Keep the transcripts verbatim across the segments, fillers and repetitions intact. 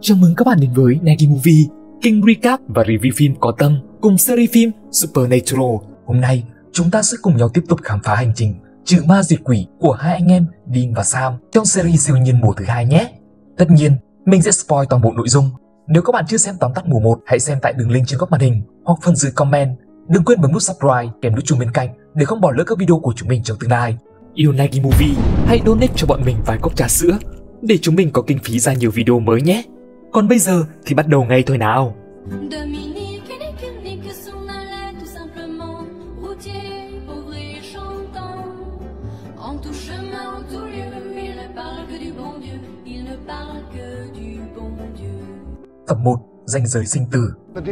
Chào mừng các bạn đến với Nagi Movie, kênh recap và review phim có tâm cùng series phim Supernatural. Hôm nay, chúng ta sẽ cùng nhau tiếp tục khám phá hành trình trừ ma diệt quỷ của hai anh em Dean và Sam trong series siêu nhiên mùa thứ hai nhé. Tất nhiên, mình sẽ spoil toàn bộ nội dung. Nếu các bạn chưa xem tóm tắt mùa một, hãy xem tại đường link trên góc màn hình hoặc phần dưới comment. Đừng quên bấm nút subscribe kèm nút chuông bên cạnh để không bỏ lỡ các video của chúng mình trong tương lai. Yêu Nagi Movie, hãy donate cho bọn mình vài cốc trà sữa để chúng mình có kinh phí ra nhiều video mới nhé. Còn bây giờ thì bắt đầu ngay thôi nào. Tập một, ranh giới sinh tử.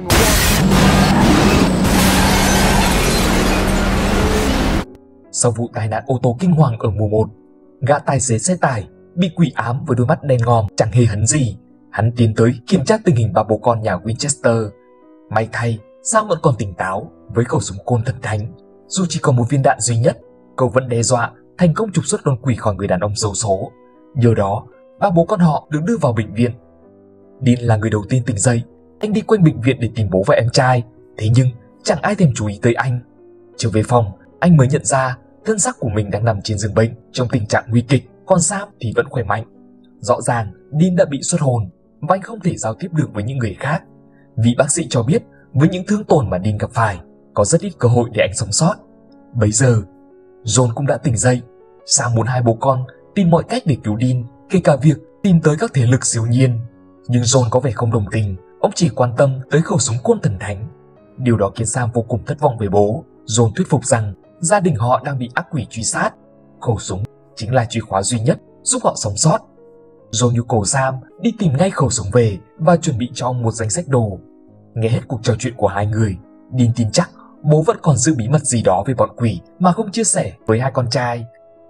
Sau vụ tai nạn ô tô kinh hoàng ở mùa một, gã tài xế xe tải bị quỷ ám với đôi mắt đen ngòm chẳng hề hấn gì. Hắn tiến tới kiểm tra tình hình ba bố con nhà Winchester. May thay, Sam vẫn còn tỉnh táo với khẩu súng côn thần thánh. Dù chỉ còn một viên đạn duy nhất, cậu vẫn đe dọa thành công trục xuất con quỷ khỏi người đàn ông xấu số. Nhờ đó, ba bố con họ được đưa vào bệnh viện. Dean là người đầu tiên tỉnh dậy. Anh đi quanh bệnh viện để tìm bố và em trai, thế nhưng chẳng ai thèm chú ý tới anh. Trở về phòng, anh mới nhận ra thân xác của mình đang nằm trên giường bệnh trong tình trạng nguy kịch, còn Sam thì vẫn khỏe mạnh. Rõ ràng Dean đã bị xuất hồn và anh không thể giao tiếp được với những người khác. Vị bác sĩ cho biết với những thương tổn mà Dean gặp phải, có rất ít cơ hội để anh sống sót. Bấy giờ, John cũng đã tỉnh dậy. Sam muốn hai bố con tìm mọi cách để cứu Dean, kể cả việc tìm tới các thế lực siêu nhiên. Nhưng John có vẻ không đồng tình, ông chỉ quan tâm tới khẩu súng côn thần thánh. Điều đó khiến Sam vô cùng thất vọng về bố. John thuyết phục rằng gia đình họ đang bị ác quỷ truy sát. Khẩu súng chính là chìa khóa duy nhất giúp họ sống sót. John yêu cầu Sam đi tìm ngay khẩu súng về và chuẩn bị cho ông một danh sách đồ. Nghe hết cuộc trò chuyện của hai người, Dean tin chắc bố vẫn còn giữ bí mật gì đó về bọn quỷ mà không chia sẻ với hai con trai.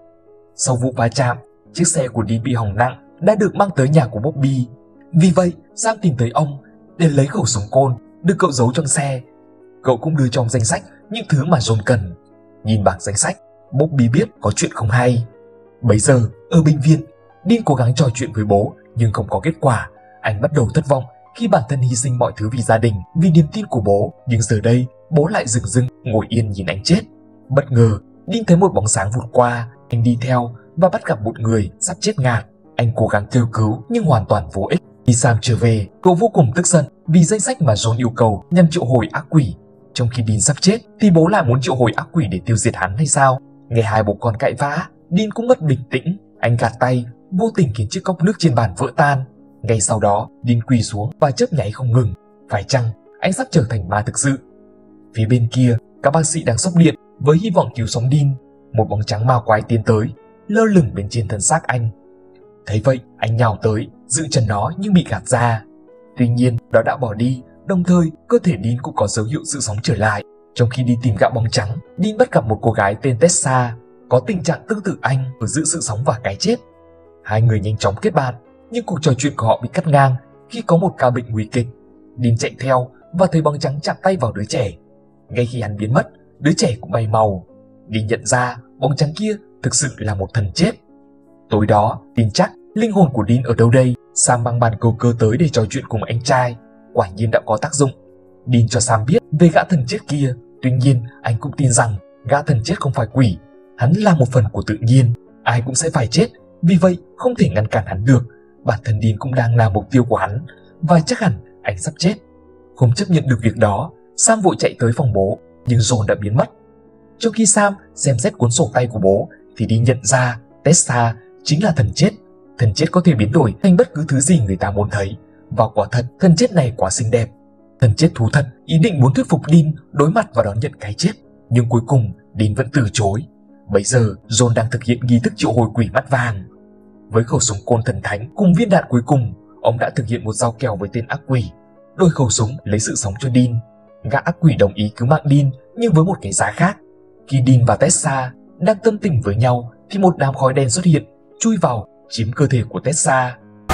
Sau vụ va chạm, chiếc xe của Dean bị hỏng nặng đã được mang tới nhà của Bobby. Vì vậy, Sam tìm tới ông để lấy khẩu súng côn được cậu giấu trong xe. Cậu cũng đưa trong danh sách những thứ mà John cần. Nhìn bảng danh sách, Bobby biết có chuyện không hay. Bấy giờ, ở bệnh viện, Dean cố gắng trò chuyện với bố nhưng không có kết quả. Anh bắt đầu thất vọng khi bản thân hy sinh mọi thứ vì gia đình, vì niềm tin của bố. Nhưng giờ đây, bố lại dửng dưng ngồi yên nhìn anh chết. Bất ngờ, Dean thấy một bóng sáng vụt qua. Anh đi theo và bắt gặp một người sắp chết ngạt. Anh cố gắng kêu cứu nhưng hoàn toàn vô ích. Khi Sam trở về, cậu vô cùng tức giận vì danh sách mà John yêu cầu nhằm triệu hồi ác quỷ. Trong khi Dean sắp chết thì bố lại muốn triệu hồi ác quỷ để tiêu diệt hắn hay sao? Nghe hai bố con cãi vã, Dean cũng mất bình tĩnh. Anh gạt tay, vô tình khiến chiếc cốc nước trên bàn vỡ tan. Ngay sau đó, Dean quỳ xuống và chớp nháy không ngừng. Phải chăng anh sắp trở thành ma thực sự? Phía bên kia, các bác sĩ đang sốc điện với hy vọng cứu sống Dean. Một bóng trắng ma quái tiến tới, lơ lửng bên trên thân xác anh. Thấy vậy, anh nhào tới, giữ chân nó nhưng bị gạt ra. Tuy nhiên, nó đã bỏ đi, đồng thời cơ thể Dean cũng có dấu hiệu sự sống trở lại. Trong khi đi tìm gã bóng trắng, Dean bắt gặp một cô gái tên Tessa, có tình trạng tương tự anh ở giữa sự sống và cái chết. Hai người nhanh chóng kết bạn, nhưng cuộc trò chuyện của họ bị cắt ngang khi có một ca bệnh nguy kịch. Dean chạy theo và thấy bóng trắng chạm tay vào đứa trẻ. Ngay khi hắn biến mất, đứa trẻ cũng bay màu. Dean nhận ra bóng trắng kia thực sự là một thần chết. Tối đó, tin chắc linh hồn của Dean ở đâu đây. Sam mang bàn cầu cơ tới để trò chuyện cùng anh trai. Quả nhiên đã có tác dụng. Dean cho Sam biết về gã thần chết kia. Tuy nhiên, anh cũng tin rằng gã thần chết không phải quỷ. Hắn là một phần của tự nhiên. Ai cũng sẽ phải chết, vì vậy không thể ngăn cản hắn được. Bản thân Dean cũng đang là mục tiêu của hắn, và chắc hẳn anh sắp chết. Không chấp nhận được việc đó, Sam vội chạy tới phòng bố, nhưng John đã biến mất. Trong khi Sam xem xét cuốn sổ tay của bố thì Dean nhận ra Tessa chính là thần chết. Thần chết có thể biến đổi thành bất cứ thứ gì người ta muốn thấy. Và quả thật, thần chết này quá xinh đẹp. Thần chết thú thật ý định muốn thuyết phục Dean đối mặt và đón nhận cái chết, nhưng cuối cùng Dean vẫn từ chối. Bấy giờ, John đang thực hiện nghi thức triệu hồi quỷ mắt vàng. Với khẩu súng côn thần thánh cùng viên đạn cuối cùng, ông đã thực hiện một giao kèo với tên ác quỷ. Đôi khẩu súng lấy sự sống cho Dean. Gã ác quỷ đồng ý cứu mạng Dean, nhưng với một cái giá khác. Khi Dean và Tessa đang tâm tình với nhau thì một đám khói đen xuất hiện, chui vào chiếm cơ thể của Tessa.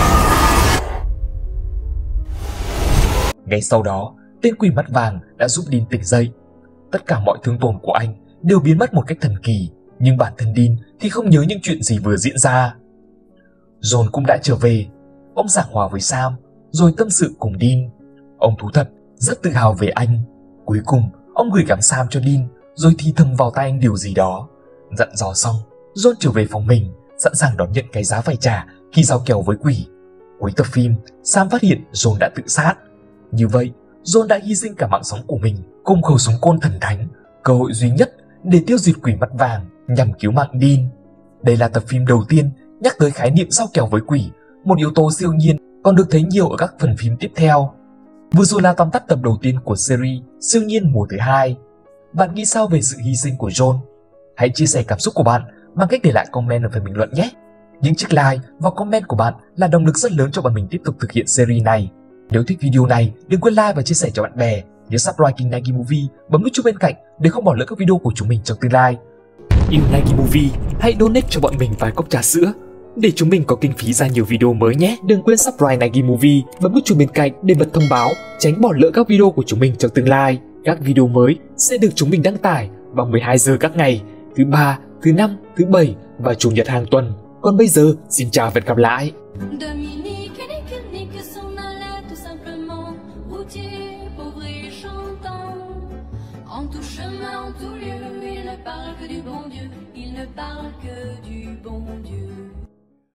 Ngay sau đó, tên quỷ mắt vàng đã giúp Dean tỉnh dậy. Tất cả mọi thương tổn của anh đều biến mất một cách thần kỳ, nhưng bản thân Dean thì không nhớ những chuyện gì vừa diễn ra. John cũng đã trở về. Ông giảng hòa với Sam, rồi tâm sự cùng Dean. Ông thú thật rất tự hào về anh. Cuối cùng, ông gửi gắm Sam cho Dean, rồi thì thầm vào tai anh điều gì đó. Dặn dò xong, John trở về phòng mình, sẵn sàng đón nhận cái giá phải trả khi giao kèo với quỷ. Cuối tập phim, Sam phát hiện John đã tự sát. Như vậy, John đã hy sinh cả mạng sống của mình cùng khẩu súng côn thần thánh, cơ hội duy nhất để tiêu diệt quỷ mắt vàng nhằm cứu mạng Dean. Đây là tập phim đầu tiên nhắc tới khái niệm giao kèo với quỷ, một yếu tố siêu nhiên còn được thấy nhiều ở các phần phim tiếp theo. Vừa rồi là tóm tắt tập đầu tiên của series siêu nhiên mùa thứ hai. Bạn nghĩ sao về sự hy sinh của John? Hãy chia sẻ cảm xúc của bạn bằng cách để lại comment ở phần bình luận nhé. Những chiếc like và comment của bạn là động lực rất lớn cho bọn mình tiếp tục thực hiện series này. Nếu thích video này, đừng quên like và chia sẻ cho bạn bè. Nhớ subscribe kênh Nike Movie, bấm nút chuông bên cạnh để không bỏ lỡ các video của chúng mình trong tương lai. Yêu Nike Movie, hãy donate cho bọn mình vài cốc trà sữa để chúng mình có kinh phí ra nhiều video mới nhé. Đừng quên subscribe Nike Movie, bấm nút chuông bên cạnh để bật thông báo, tránh bỏ lỡ các video của chúng mình trong tương lai. Các video mới sẽ được chúng mình đăng tải vào mười hai giờ các ngày thứ ba, thứ năm, thứ bảy và chủ nhật hàng tuần. Còn bây giờ, xin chào và hẹn gặp lại. Dominique et les cliniques s'en allaient tout simplement, routier, pauvre et chantant. En tout chemin, en tout lieu, il ne parle que du bon Dieu, il ne parle que du bon Dieu.